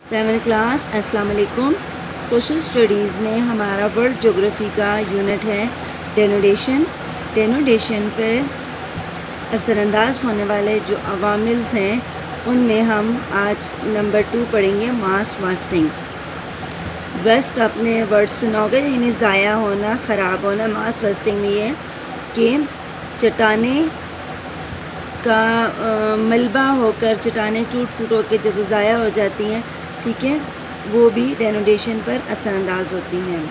7th class अस्सलाम वालेकुम। Social studies में हमारा वर्ल्ड ज्योग्राफी का यूनिट है डेनोडेशन। डेनोडेशन पर असरअंदाज होने वाले जो अवामिल्स हैं उनमें हम आज नंबर 2 पढ़ेंगे, मास वास्टिंग। वेस्ट अपने वर्ड सुनोगे, यानी ज़ाया होना, ख़राब होना। मास वास्टिंग में ये कि चट्टानें का मलबा होकर चट्टानें टूट फूट होकर जब ज़ाया हो जाती हैं, ठीक है, वो भी डेनोडेशन पर असरअंदाज होती हैं।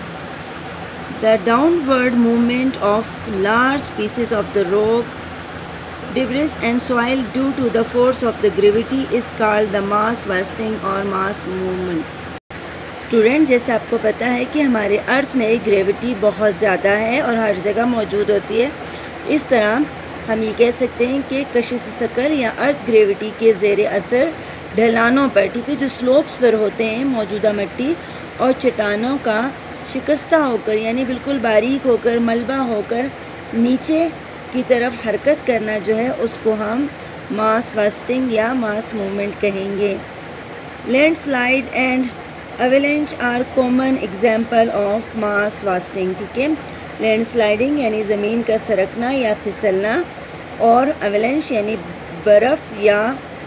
The downward movement of large pieces of the rock, debris and soil due to the force of the gravity is called the mass wasting और मास मूवमेंट। स्टूडेंट, जैसे आपको पता है कि हमारे अर्थ में ग्रेविटी बहुत ज़्यादा है और हर जगह मौजूद होती है। इस तरह हम ये कह सकते हैं कि कशिश सकल या अर्थ ग्रेविटी के ज़ेर असर ढलानों पर, ठीक है, जो स्लोप्स पर होते हैं मौजूदा मिट्टी और चट्टानों का शिकस्ता होकर, यानी बिल्कुल बारीक होकर, मलबा होकर नीचे की तरफ हरकत करना जो है उसको हम मास वास्टिंग या मास मूवमेंट कहेंगे। Landslide and avalanche are common example of mass wasting, ठीक है। लैंडस्लाइडिंग यानी ज़मीन का सरकना या फिसलना, और अवेलेंच यानी बर्फ़ या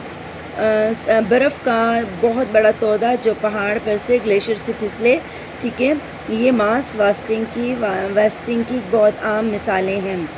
बर्फ़ का बहुत बड़ा तोदा जो पहाड़ पर से ग्लेशियर से फिसले, ठीक है, ये मास वास्टिंग की बहुत आम मिसालें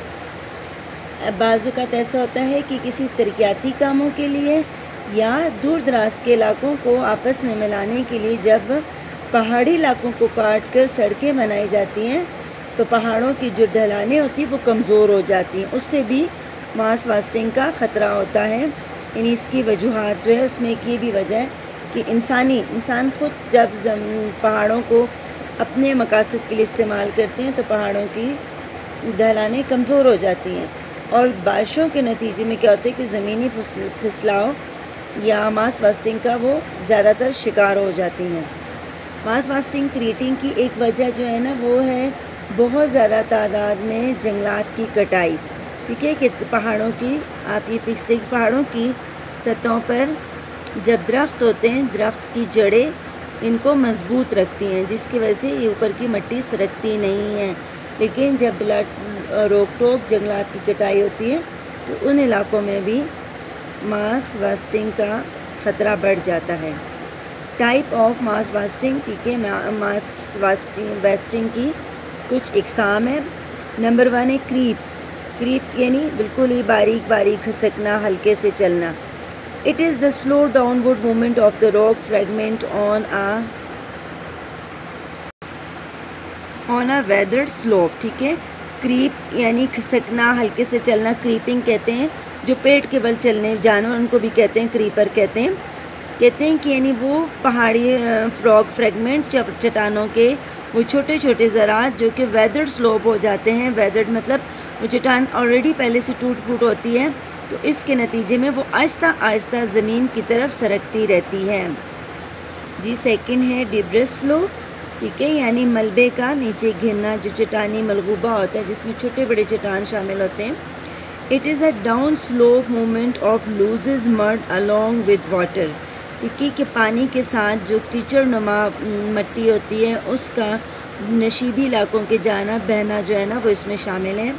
हैं। बाज़ औक़ात ऐसा होता है कि किसी तरक्याती कामों के लिए या दूर दराज के इलाकों को आपस में मिलाने के लिए जब पहाड़ी इलाकों को काट कर सड़कें बनाई जाती हैं तो पहाड़ों की जो ढलानें होती हैं वो कमज़ोर हो जाती हैं, उससे भी मास वास्टिंग का ख़तरा होता है। यानी इसकी वजूहात जो है उसमें एक ये भी वजह है कि इंसान खुद जब पहाड़ों को अपने मकासद के लिए इस्तेमाल करते हैं तो पहाड़ों की ढलानें कमज़ोर हो जाती हैं और बारिशों के नतीजे में क्या होता है कि ज़मीनी फिसलाव या मास वास्टिंग का वो ज़्यादातर शिकार हो जाती हैं। मास वास्टिंग क्रिएटिंग की एक वजह जो है ना वो है बहुत ज़्यादा तादाद में जंगलात की कटाई, ठीक है, कि पहाड़ों की, आप ये पिक्स देखिए, पहाड़ों की सतहों पर जब दरख्त होते हैं, दरख्त की जड़ें इनको मजबूत रखती हैं जिसकी वजह से ये ऊपर की मिट्टी सरकती नहीं है। लेकिन जब रोक टोक जंगलात की कटाई होती है तो उन इलाकों में भी मास वास्टिंग का ख़तरा बढ़ जाता है। टाइप ऑफ मास वास्टिंग, ठीक है, मास वास्टिंग की कुछ इकसाम है। नंबर 1 है क्रीप यानी बिल्कुल ही बारीक बारीक खिसकना, हल्के से चलना। It is the slow downward movement of the rock fragment on a weathered slope, ठीक है। क्रीप यानी खिसकना, हल्के से चलना, क्रीपिंग कहते हैं। जो पेड़ के बल चलने जानवर उनको भी कहते हैं क्रीपर कहते हैं कि यानी वो पहाड़ी रॉक फ्रेगमेंट, चट्टानों के वो छोटे छोटे ज़रात जो कि वेदर्ड स्लोप हो जाते हैं। वेदर्ड मतलब वो चट्टान ऑलरेडी पहले से टूट फूट होती है तो इसके नतीजे में वो आहिस्ता आहिस्ता ज़मीन की तरफ सरकती रहती है जी। सेकंड है डिब्रिस फ्लो, ठीक है, यानी मलबे का नीचे गिरना, जो चट्टानी मलगूबा होता है जिसमें छोटे बड़े चट्टान शामिल होते हैं। It is a down slope movement of looses mud along with water, ठीक है, कि पानी के साथ जो कीचड़ नुमा मिट्टी होती है उसका नशीबी इलाकों के जाना, बहना जो है ना वो इसमें शामिल है।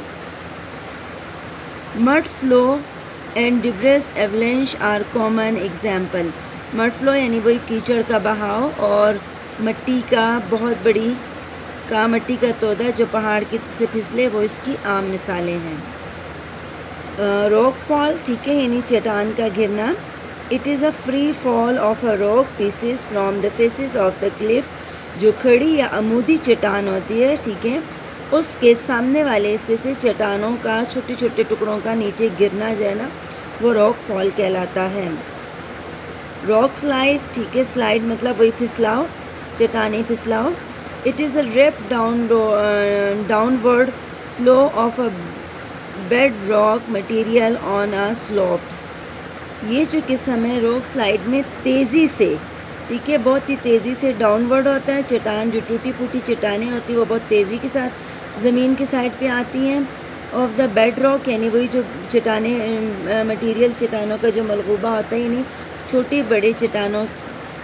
Mud flow and debris avalanche are common example. Mud flow यानी वही कीचड़ का बहाव और मिट्टी का बहुत बड़ी मिट्टी का तोदा जो पहाड़ की से फिसले, वो इसकी आम मिसालें हैं। रॉक फॉल, ठीक है, यानी चट्टान का गिरना। It is a free fall of a rock pieces from the faces of the cliff, जो खड़ी या अमूदी चट्टान होती है, ठीक है, उसके सामने वाले हिस्से से चट्टानों का छोटे छोटे टुकड़ों का नीचे गिरना जो है ना वो रॉक फॉल कहलाता है। रॉक स्लाइड, ठीक है, स्लाइड मतलब वही फिसलाव, चट्टानी फिसलाव। It is a rapid downward flow of a bedrock material on a slope. ये जो किस्म है रॉक स्लाइड में तेज़ी से, ठीक है, बहुत ही तेज़ी से डाउनवर्ड होता है। चट्टान जो टूटी फूटी चट्टानें होती हैं वो बहुत तेज़ी के साथ ज़मीन की साइड पे आती हैं। ऑफ द बेड रॉक यानी वही जो चट्टानें मटेरियल चट्टानों का जो मलगूबा होता है, यानी छोटे बड़े चट्टानों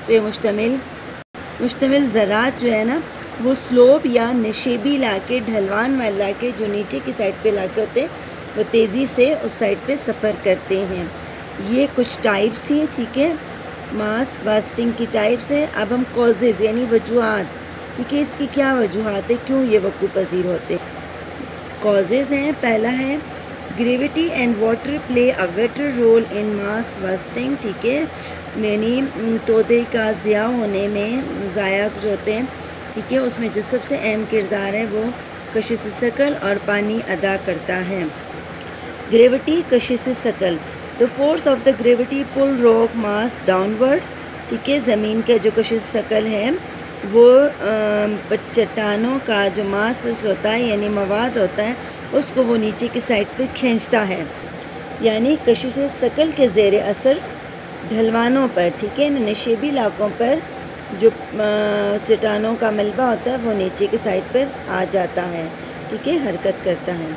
پہ مشتمل ذرات جو ہے نا وہ سلوپ یا نشیبی علاقے، ڈھلوان والے علاقے جو نیچے کی سائڈ پہ علاقے ہوتے ہیں وہ تیزی سے اس سائڈ پہ سفر کرتے ہیں۔ یہ کچھ ٹائپس تھیں، ٹھیک ہے، ماس واسٹنگ کی ٹائپس ہیں۔ اب ہم کازز یعنی وجوہات، ٹھیک ہے، اس کی کیا وجوہات ہے، کیوں یہ وقوع پذیر ہوتے ہیں۔ کازز ہیں، پہلا ہے gravity and water play a vital role in mass wasting, ٹھیک ہے، یعنی تودے کا ضیاع ہونے میں، ضائع جو ہوتے ہیں، ٹھیک ہے، اس میں جو سب سے اہم کردار ہے وہ کشش ثقل اور پانی ادا کرتا ہے۔ گریویٹی، کشش ثقل، the force of the gravity pull rock mass downward، ٹھیک ہے، زمین کا جو کشش ثقل ہے وہ چٹانوں کا جو ماس ہوتا ہے یعنی مواد ہوتا ہے اس کو وہ نیچے کی سائڈ پہ کھینچتا ہے، یعنی کشش ثقل کے زیر اثر ڈھلوانوں پر، ٹھیک ہے، نشیبی علاقوں پر جو چٹانوں کا ملبہ ہوتا ہے وہ نیچے کی سائڈ پر آ جاتا ہے، ٹھیک ہے، حرکت کرتا ہے۔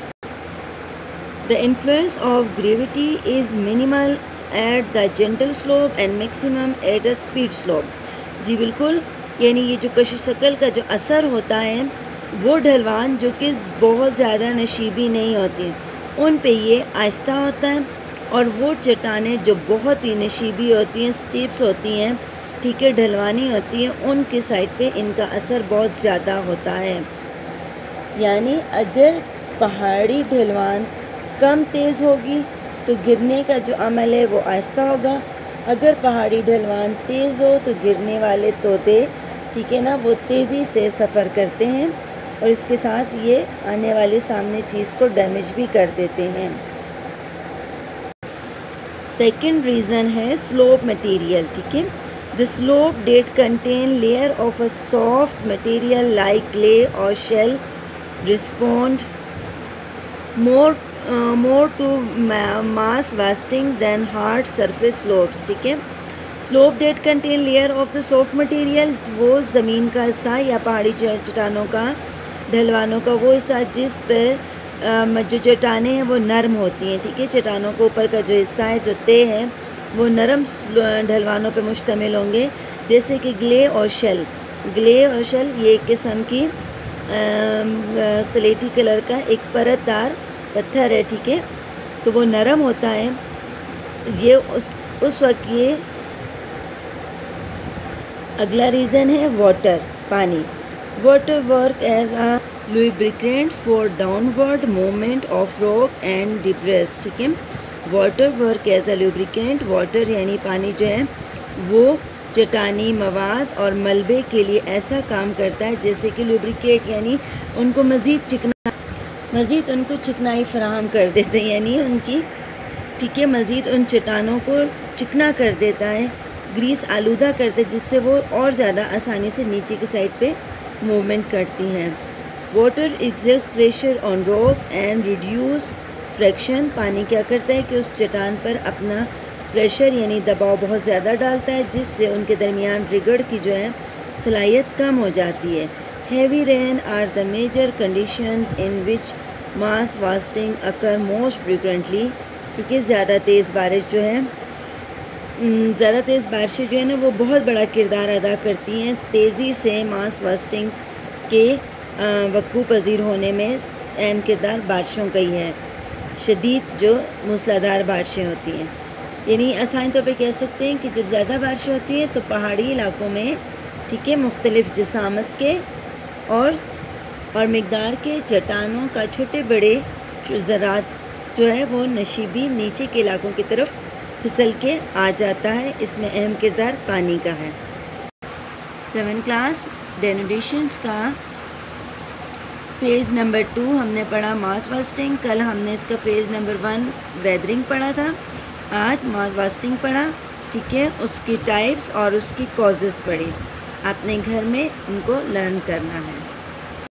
The influence of gravity is minimal at the gentle slope and maximum at a speed slope۔ جی بالکل، یعنی یہ جو کشش ثقل کا جو اثر ہوتا ہے وہ ڈھلوان جو کہ بہت زیادہ نشیبی نہیں ہوتی ان پہ یہ آہستہ ہوتا ہے، اور وہ چٹانیں جو بہت ہی نشیبی ہوتی ہیں، سٹیپس ہوتی ہیں، ٹھیک ہے، ڈھلوانی ہوتی ہیں، ان کی سائڈ پہ ان کا اثر بہت زیادہ ہوتا ہے۔ یعنی اگر پہاڑی ڈھلوان کم تیز ہوگی تو گرنے کا جو عمل ہے وہ آہستہ ہوگا، اگر پہاڑی ڈھلوان تیز ہو تو گرنے والے تودے، ٹھیک ہے نا، وہ تیزی سے سفر کرتے ہیں اور اس کے ساتھ یہ آنے والی سامنے چیز کو ڈیمیج بھی کر دیتے ہیں۔ سیکنڈ ریزن ہے سلوپ مٹیریل، ٹھیک ہے، the slope that contain layer of a soft material like clay or shell respond more to mass wasting than hard surface slopes، ٹھیک ہے، slope that contain layer of the soft material وہ زمین کا حصہ یا پہاڑی چٹانوں کا، ڈھلوانوں کا وہ حصہ جس پر جو چٹانیں ہیں وہ نرم ہوتی ہیں، ٹھیک ہے، چٹانوں کے اوپر کا جو حصہ ہے جو طے ہے وہ نرم ڈھلوانوں پہ مشتمل ہوں گے، جیسے کہ گلے اور شل یہ ایک قسم کی سلیٹی کلر کا ایک پرت دار پتھر ہے، ٹھیک ہے، تو وہ نرم ہوتا ہے، یہ اس وقت یہ۔ اگلا ریزن ہے واٹر، پانی، water work as a lubricant for downward movement of rock and debris، ٹھیک ہے، water work as a lubricant، water یعنی پانی جو ہے وہ چٹانی مواد اور ملبے کے لیے ایسا کام کرتا ہے جیسے کہ lubricate یعنی ان کو مزید ان کو چکنائی فراہم کر دیتے ہیں، یعنی ان کی، ٹھیک ہے، مزید ان چٹانوں کو چکنا کر دیتا ہے، گریس آلودہ کرتے جس سے وہ اور زیادہ آسانی سے نیچے کی سائڈ پہ موومنٹ کرتی ہیں۔ Water exerts pressure on rock and reduce friction, پانی کیا کرتا ہے کہ اس چٹان پر اپنا پریشر یعنی دباؤ بہت زیادہ ڈالتا ہے جس سے ان کے درمیان رگڑ کی جو ہے صلاحیت کم ہو جاتی ہے۔ Heavy rain are the major conditions in which mass wasting occur most frequently, کیونکہ زیادہ تیز بارشیں جو ہے نا وہ بہت بڑا کردار ادا کرتی ہیں تیزی سے ماس واسٹنگ کے وقوع پذیر ہونے میں۔ اہم کردار بارشوں کا ہی ہے، شدید جو موسلادھار بارشیں ہوتی ہیں، یعنی آسان طور پہ کہہ سکتے ہیں کہ جب زیادہ بارشیں ہوتی ہیں تو پہاڑی علاقوں میں، ٹھیک ہے، مختلف جسامت کے اور مقدار کے چٹانوں کا چھوٹے بڑے ذرات جو ہے وہ نشیبی نیچے کے علاقوں کی طرف پھسل کے آ جاتا ہے، اس میں اہم کردار پانی کا ہے۔ 7 کلاس ڈینوڈیشنز کا فیز نمبر 2 ہم نے پڑھا ماس واسٹنگ، کل ہم نے اس کا فیز نمبر 1 ویدرنگ پڑھا تھا، آج ماس واسٹنگ پڑھا، ٹھیک ہے، اس کی ٹائپس اور اس کی کازز پڑھی، آپ نے گھر میں ان کو لرن کرنا ہے۔